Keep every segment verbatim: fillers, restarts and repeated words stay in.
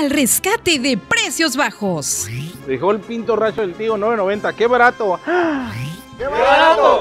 al rescate de precios bajos. Dejó el pinto racho del tío nueve noventa, ¡qué barato! ¡Qué barato!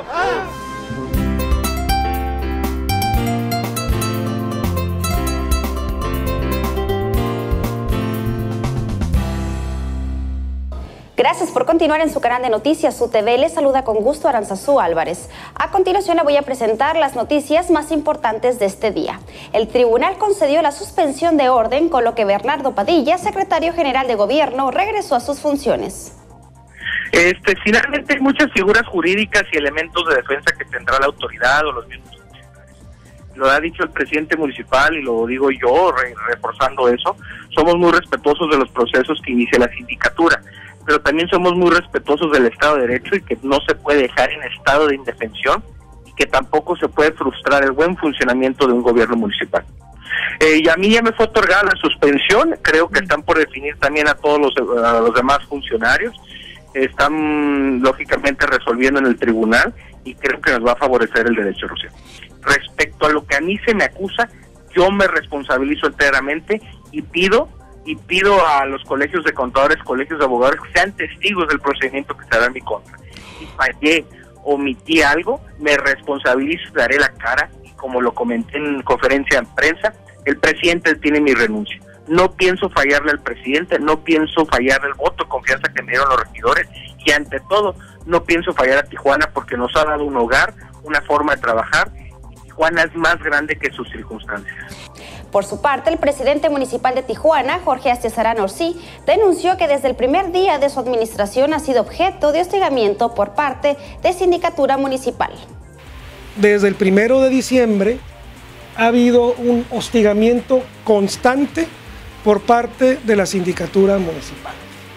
Gracias por continuar en su canal de noticias U T V. Les saluda con gusto Aranzazú Álvarez. A continuación le voy a presentar las noticias más importantes de este día. El tribunal concedió la suspensión de orden, con lo que Bernardo Padilla, secretario general de gobierno, regresó a sus funciones. Este, finalmente hay muchas figuras jurídicas y elementos de defensa que tendrá la autoridad o los mismos funcionarios. Lo ha dicho el presidente municipal y lo digo yo, re reforzando eso. Somos muy respetuosos de los procesos que inicia la sindicatura, pero también somos muy respetuosos del Estado de Derecho y que no se puede dejar en estado de indefensión y que tampoco se puede frustrar el buen funcionamiento de un gobierno municipal. Eh, y a mí ya me fue otorgada la suspensión, creo que están por definir también a todos los, a los demás funcionarios, están lógicamente resolviendo en el tribunal y creo que nos va a favorecer el derecho, Rocío. Respecto a lo que a mí se me acusa, yo me responsabilizo enteramente y pido y pido a los colegios de contadores, colegios de abogados, que sean testigos del procedimiento que se hará en mi contra. Si fallé, omití algo, me responsabilizo, daré la cara, y como lo comenté en conferencia de prensa, el presidente tiene mi renuncia. No pienso fallarle al presidente, no pienso fallarle el voto de confianza que me dieron los regidores, y ante todo, no pienso fallar a Tijuana porque nos ha dado un hogar, una forma de trabajar, y Tijuana es más grande que sus circunstancias. Por su parte, el presidente municipal de Tijuana, Jorge Astezarán Orsi, denunció que desde el primer día de su administración ha sido objeto de hostigamiento por parte de Sindicatura Municipal. Desde el primero de diciembre ha habido un hostigamiento constante por parte de la Sindicatura Municipal.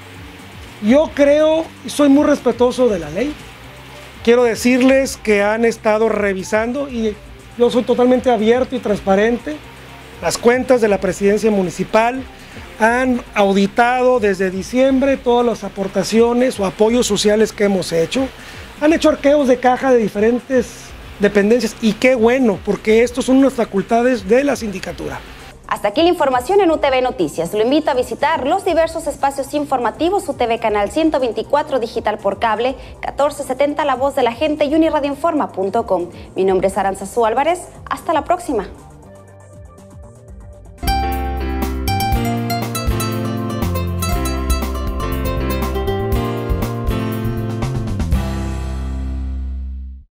Yo creo y soy muy respetuoso de la ley. Quiero decirles que han estado revisando y yo soy totalmente abierto y transparente. Las cuentas de la presidencia municipal han auditado desde diciembre todas las aportaciones o apoyos sociales que hemos hecho. Han hecho arqueos de caja de diferentes dependencias y qué bueno, porque estos son unas facultades de la sindicatura. Hasta aquí la información en U T V Noticias. Lo invito a visitar los diversos espacios informativos: U T V Canal ciento veinticuatro Digital por Cable, catorce setenta La Voz de la Gente y uniradioinforma punto com. Mi nombre es Aranzazú Álvarez. Hasta la próxima.